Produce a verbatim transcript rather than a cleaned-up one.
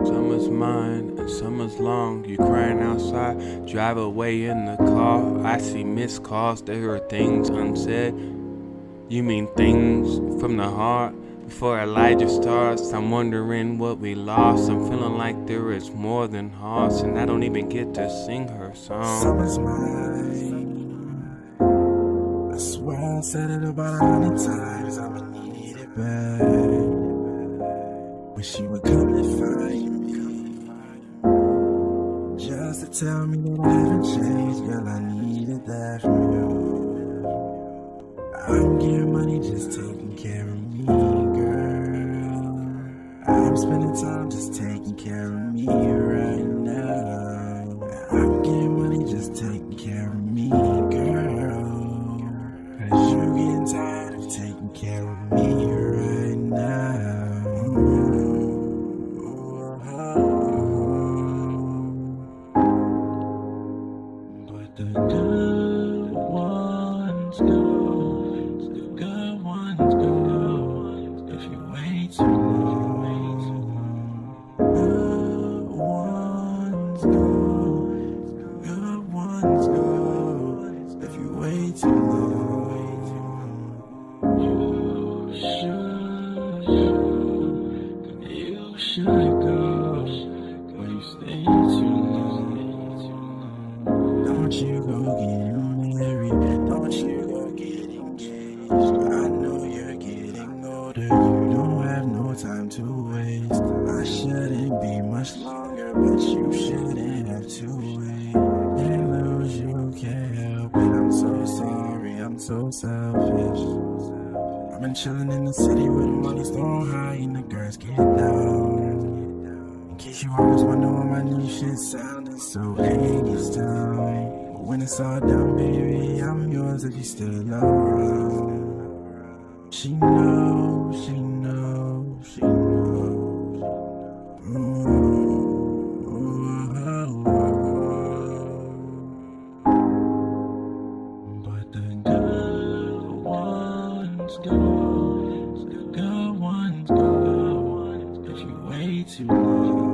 Summer's mine and summer's long. You crying outside, drive away in the car. I see missed calls, there are things unsaid. You mean things from the heart? Before Elijah starts, I'm wondering what we lost. I'm feeling like there is more than hearts, and I don't even get to sing her song. Summer's mine. I swear I said it about a hundred times. I'ma need it back. Wish she would come and find me, just to tell me that I haven't changed. Girl, I needed that from you. I'm getting money, just taking care of me, girl. I'm spending time just taking care of me right now. I'm getting money, just taking care of me, girl. Cause you getting tired of taking care of me right now. But the good ones go. If you wait too long, good ones go, good ones go. If you wait too long, you should, you should go. When you stay too long, don't you go getting married, don't you go get engaged. I know you're getting older, you don't have no time to waste. I shouldn't be much longer, but you shouldn't have to wait. Can't lose, you can't help it. I'm so sorry, I'm so selfish. I've been chilling in the city where the money's throwing high and the girls get down. In case you always wonder why my new shit sounding so eighties time. But when it's all done, baby, I'm yours if you still around. She knows, she knows, she knows. Ooh, ooh, ooh, ooh. But the good ones go, the good ones go. If you wait too long.